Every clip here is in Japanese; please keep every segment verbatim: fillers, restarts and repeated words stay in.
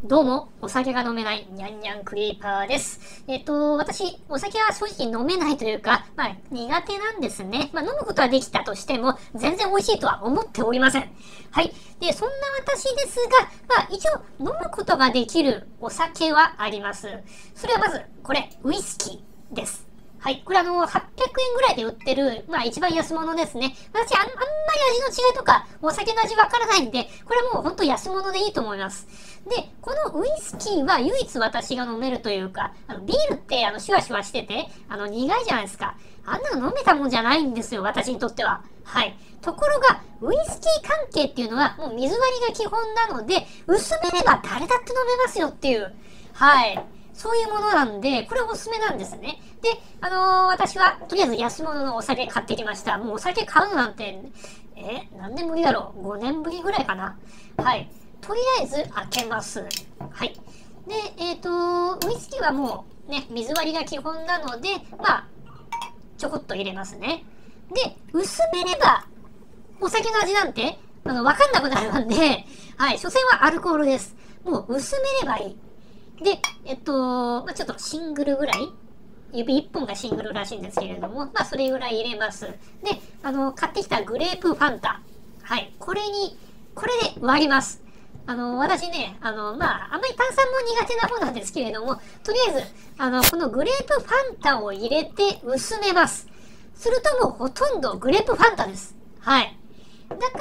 どうも、お酒が飲めないニャンニャンクリーパーです。えっと、私、お酒は正直飲めないというか、まあ、苦手なんですね。まあ、飲むことはできたとしても、全然美味しいとは思っておりません。はい。で、そんな私ですが、まあ、一応、飲むことができるお酒はあります。それはまず、これ、ウイスキーです。はい。これあの、はっぴゃくえんぐらいで売ってる、まあ一番安物ですね。私あん、あんまり味の違いとか、お酒の味わからないんで、これはもうほんと安物でいいと思います。で、このウイスキーは唯一私が飲めるというか、あのビールってあの、シュワシュワしてて、あの、苦いじゃないですか。あんなの飲めたもんじゃないんですよ、私にとっては。はい。ところが、ウイスキー関係っていうのは、もう水割りが基本なので、薄めれば誰だって飲めますよっていう。はい。そういうものなんで、これおすすめなんですね。で、あのー、私は、とりあえず安物のお酒買ってきました。もうお酒買うのなんて、え、何年ぶりだろう ?ご 年ぶりぐらいかな。はい。とりあえず開けます。はい。で、えっと、ウイスキーはもう、ね、水割りが基本なので、まあ、ちょこっと入れますね。で、薄めれば、お酒の味なんて、あの、わかんなくなるんで、はい、所詮はアルコールです。もう薄めればいい。で、えっと、まあ、ちょっとシングルぐらい指いっぽんがシングルらしいんですけれども、まあ、それぐらい入れます。で、あの、買ってきたグレープファンタ。はい。これに、これで割ります。あの、私ね、あの、まあ、あんまり炭酸も苦手な方なんですけれども、とりあえず、あの、このグレープファンタを入れて薄めます。するともうほとんどグレープファンタです。はい。だから、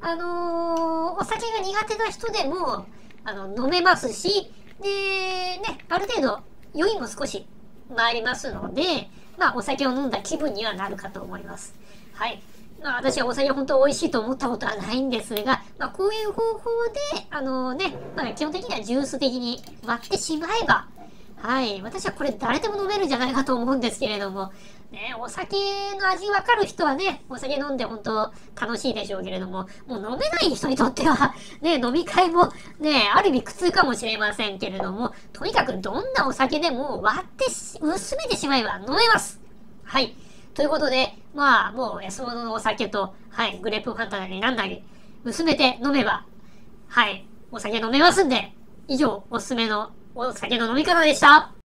あのー、お酒が苦手な人でも、あの、飲めますし、で、ね、ある程度、酔いも少し回りますので、まあ、お酒を飲んだ気分にはなるかと思います。はい。まあ、私はお酒本当美味しいと思ったことはないんですが、まあ、こういう方法で、あのね、まあ、基本的にはジュース的に割ってしまえば、はい。私はこれ誰でも飲めるんじゃないかと思うんですけれども、ね、お酒の味わかる人はね、お酒飲んで本当楽しいでしょうけれども、もう飲めない人にとっては、ね、飲み会もね、ある意味苦痛かもしれませんけれども、とにかくどんなお酒でも割って薄めてしまえば飲めます。はい。ということで、まあ、もう安物のお酒と、はい、グレープファンタなりなんなり、薄めて飲めば、はい、お酒飲めますんで、以上、おすすめのお酒の飲み方でした。